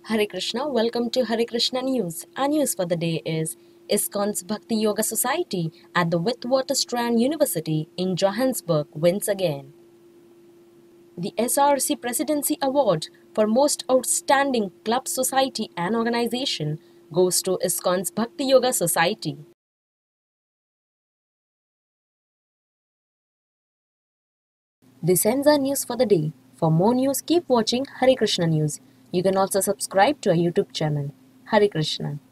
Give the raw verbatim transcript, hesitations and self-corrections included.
Hare Krishna, welcome to Hare Krishna News. Our news for the day is ISKCON's Bhakti Yoga Society at the Witwatersrand University in Johannesburg wins again. The S R C Presidency Award for Most Outstanding Club, Society and Organization goes to ISKCON's Bhakti Yoga Society. This ends our news for the day. For more news, keep watching Hare Krishna News. You can also subscribe to our YouTube channel. Hare Krishna.